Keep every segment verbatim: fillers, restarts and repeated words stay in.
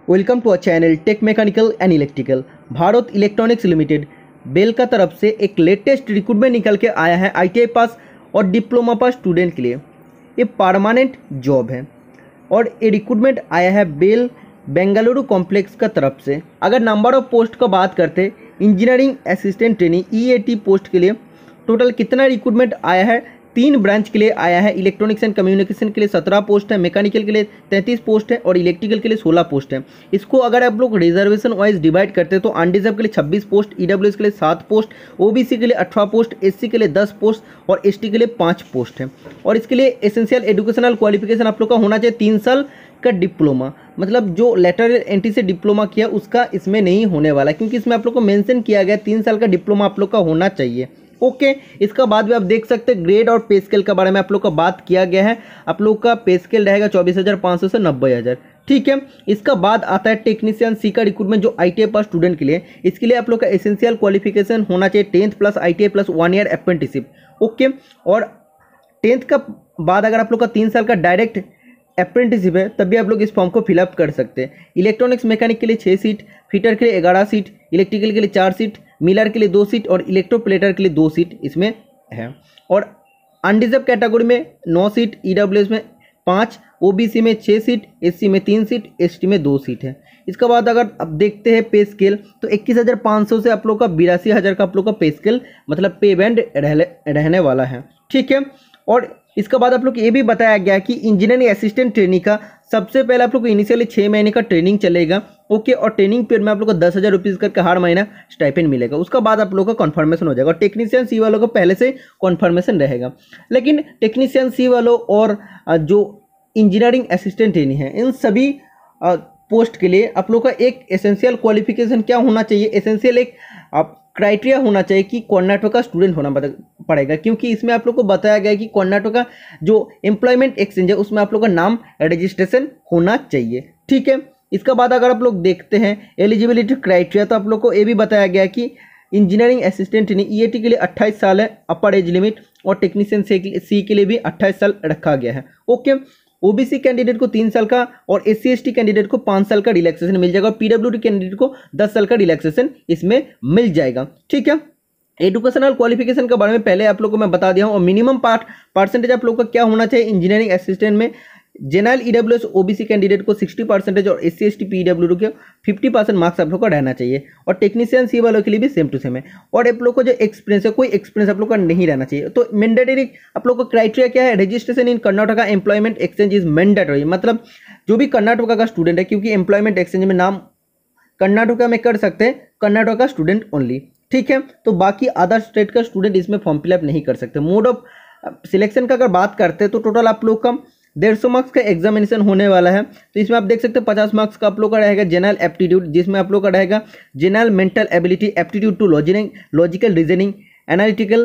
Welcome to a channel tech mechanical and electrical. Bharat electronics limited BEL का तरफ से एक लेटेस्ट रिक्रूटमेंट निकल के आया है आईटीआई पास और डिप्लोमा पास स्टूडेंट के लिए। ये परमानेंट जॉब है और ये रिक्रूटमेंट आया है बेल बेंगलुरु कॉम्प्लेक्स का तरफ से। अगर नंबर ऑफ पोस्ट का बात करते engineering assistant training EAT post के लिए टोटल कितना रिक्रूटमेंट आया है? तीन ब्रांच के लिए आया है। इलेक्ट्रॉनिक्स एंड कम्युनिकेशन के लिए सत्रह पोस्ट है, मैकेनिकल के लिए तैंतीस पोस्ट है और इलेक्ट्रिकल के लिए सोलह पोस्ट है। इसको अगर आप लोग रिजर्वेशन वाइज डिवाइड करते हैं तो अनरिजर्व के लिए छब्बीस पोस्ट, ईडब्ल्यूएस के लिए सात पोस्ट, ओबीसी के लिए अठारह पोस्ट, एससी के लिए दस पोस्ट और एसटी के लिए पाँच पोस्ट है। और इसके लिए एसेंशियल एजुकेशनल क्वालिफिकेशन आप लोग का होना चाहिए तीन साल का डिप्लोमा, मतलब जो लेटर एंट्री से डिप्लोमा किया उसका इसमें नहीं होने वाला, क्योंकि इसमें आप लोग को मेंशन किया गया तीन साल का डिप्लोमा आप लोग का होना चाहिए। ओके okay, इसका बाद भी आप देख सकते हैं ग्रेड और पे स्केल के बारे में आप लोग का बात किया गया है। आप लोग का पे स्केल रहेगा चौबीस हज़ार पाँच सौ से नब्बे हज़ार। ठीक है, इसका बाद आता है टेक्नीशियन सी का रिक्रूटमेंट जो आईटीआई पास स्टूडेंट के लिए। इसके लिए आप लोग का एसेंशियल क्वालिफिकेशन होना चाहिए tenth plus ITI plus one year apprenticeship. Okay, और टेंथ का बाद अगर आप लोग का तीन साल का डायरेक्ट अप्रेंटिसशिप है तब भी आप लोग इस फॉर्म को फिलअप कर सकते हैं। इलेक्ट्रॉनिक्स मैकेनिक के लिए छः सीट, फिटर के लिए ग्यारह सीट, इलेक्ट्रिकल के लिए चार सीट, मिलर के लिए दो सीट और इलेक्ट्रोप्लेटर के लिए दो सीट इसमें है। और अनरिजर्व कैटेगरी में नौ सीट, ईडब्ल्यूएस में पाँच, ओबीसी में छः सीट, एससी में तीन सीट, एसटी में दो सीट है। इसके बाद अगर आप देखते हैं पे स्केल तो इक्कीस हज़ार पाँच सौ से आप लोग का बिरासी हज़ार का आप लोग का पे स्केल मतलब पे बैंड रहने वाला है। ठीक है, और इसके बाद आप लोग को ये भी बताया गया है कि इंजीनियरिंग असिस्टेंट ट्रेनिंग का सबसे पहले आप लोग को इनिशियली छः महीने का ट्रेनिंग चलेगा। ओके, और ट्रेनिंग पीरियड में आप लोग को दस हज़ार रुपीज़ करके हर महीना स्टाइपेंड मिलेगा। उसका बाद आप लोग का कन्फर्मेशन हो जाएगा और टेक्नीशियन सी वालों को पहले से कन्फर्मेशन रहेगा। लेकिन टेक्नीशियन सी वालों और जो इंजीनियरिंग असिस्टेंट ट्रेनिंग है इन सभी पोस्ट के लिए आप लोग का एक एसेंशियल क्वालिफिकेशन क्या होना चाहिए? एसेंशियल एक आप क्राइटेरिया होना चाहिए कि कर्नाटक का स्टूडेंट होना पड़ेगा, क्योंकि इसमें आप लोग को बताया गया है कि कर्नाटक का जो एम्प्लॉयमेंट एक्सचेंज है उसमें आप लोग का नाम रजिस्ट्रेशन होना चाहिए। ठीक है, इसका बाद अगर आप लोग देखते हैं एलिजिबिलिटी क्राइटेरिया तो आप लोग को ये भी बताया गया है कि इंजीनियरिंग असिस्टेंट ईएटी के लिए अट्ठाईस साल है अपर एज लिमिट और टेक्नीशियन सी के लिए भी अट्ठाईस साल रखा गया है। ओके, ओबीसी कैंडिडेट को तीन साल का और एससी एसटी कैंडिडेट को पाँच साल का रिलैक्सेशन मिल जाएगा और पीडब्ल्यूडी कैंडिडेट को दस साल का रिलैक्सेशन इसमें मिल जाएगा। ठीक है, एजुकेशनल क्वालिफिकेशन के बारे में पहले आप लोगों को मैं बता दिया हूँ। और मिनिमम पार्ट परसेंटेज आप लोग का क्या होना चाहिए इंजीनियरिंग असिस्टेंट में? जनरल ईडब्ल्यूएस ओबीसी कैंडिडेट को साठ परसेंटेज और एससी एसटी पीडब्ल्यूडी के पचास परसेंट मार्क्स आप लोग का रहना चाहिए। और टेक्नीशियन सी वालों के लिए भी सेम टू सेम है। और आप लोग को जो एक्सपीरियंस है कोई एक्सपीरियंस आप लोग का नहीं रहना चाहिए। तो मैंडेटरी आप लोग का क्राइटेरिया क्या है? Registration in Karnataka employment exchange is mandatory, मतलब जो भी कर्नाटका का स्टूडेंट है, क्योंकि एम्प्लॉयमेंट एक्सचेंज में नाम कर्नाटका में कर सकते हैं, कर्नाटका का स्टूडेंट ओनली। ठीक है, तो बाकी अदर स्टेट का स्टूडेंट इसमें फॉर्म फिलअप नहीं कर सकते। मोड ऑफ सिलेक्शन का अगर बात करते हैं तो टोटल आप लोग का डेढ़ सौ मार्क्स का एग्जामिनेशन होने वाला है। तो इसमें आप देख सकते हैं पचास मार्क्स का आप लोग का रहेगा जनरल एप्टीट्यूड, जिसमें आप लोग का रहेगा general mental ability, aptitude to logging logical reasoning, analytical,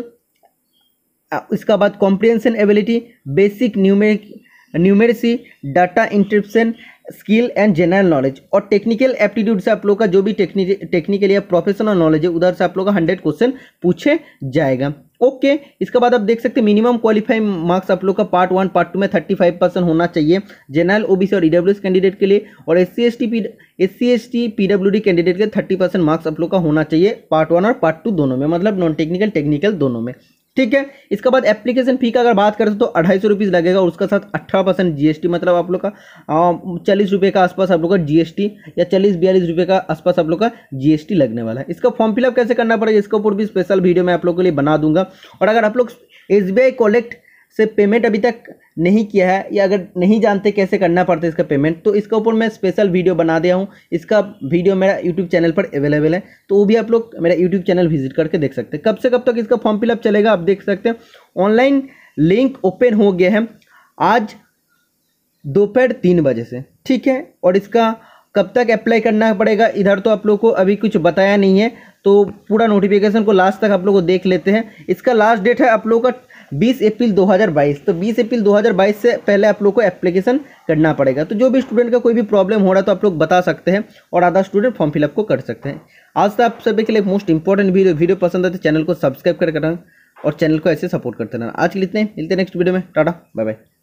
इसका बाद comprehension ability, basic numeric numeracy, data interpretation skill and general knowledge. और टेक्निकल एप्टीट्यूड से आप लोग का जो भी टेक्निकल या प्रोफेशनल नॉलेज है उधर से आप लोग का हंड्रेड क्वेश्चन पूछे जाएगा। ओके okay, इसके बाद आप देख सकते हैं मिनिमम क्वालिफाइंग मार्क्स आप लोग का पार्ट वन पार्ट टू में पैंतीस परसेंट होना चाहिए जनरल ओबीसी और ईडब्ल्यूएस कैंडिडेट के लिए। और S C S T S C S T PWD candidate के तीस परसेंट मार्क्स आप लोग का होना चाहिए पार्ट वन और पार्ट टू दोनों में, मतलब नॉन टेक्निकल टेक्निकल दोनों में। ठीक है, इसके बाद एप्लीकेशन फी का अगर बात करें तो अढ़ाई सौ रुपीज़ लगेगा और उसका साथ अठारह परसेंट जीएसटी, मतलब आप लोग का चालीस रुपये का आसपास आप लोग का जीएसटी या चालीस बयालीस रुपये का आसपास आप लोग का जीएसटी लगने वाला है। इसका फॉर्म फिलअप कैसे करना पड़ेगा इसके ऊपर भी स्पेशल वीडियो मैं आप लोग के लिए बना दूंगा। और अगर आप लोग एसबीआई कॉलेक्ट से पेमेंट अभी तक नहीं किया है या अगर नहीं जानते कैसे करना पड़ता है इसका पेमेंट, तो इसका ऊपर मैं स्पेशल वीडियो बना दिया हूँ। इसका वीडियो मेरा यूट्यूब चैनल पर अवेलेबल है, तो वो भी आप लोग मेरा यूट्यूब चैनल विजिट करके देख सकते हैं। कब से कब तक इसका फॉर्म फिलअप चलेगा आप देख सकते हैं। ऑनलाइन लिंक ओपन हो गया है आज दोपहर तीन बजे से। ठीक है, और इसका कब तक अप्लाई करना पड़ेगा इधर तो आप लोग को अभी कुछ बताया नहीं है, तो पूरा नोटिफिकेशन को लास्ट तक आप लोग को देख लेते हैं। इसका लास्ट डेट है आप लोग का बीस अप्रैल दो हज़ार बाईस, तो बीस अप्रैल दो हज़ार बाईस से पहले आप लोग को एप्लीकेशन करना पड़ेगा। तो जो भी स्टूडेंट का कोई भी प्रॉब्लम हो रहा है तो आप लोग बता सकते हैं और आधा स्टूडेंट फॉर्म फिलअप को कर सकते हैं। आज तो आप सभी के लिए मोस्ट इंपॉर्टेंट वीडियो वीडियो पसंद आए तो चैनल को सब्सक्राइब कर करना और चैनल को ऐसे सपोर्ट करते रहना। आज के लिए इतने, मिलते हैं नेक्स्ट वीडियो में। Tata bye bye.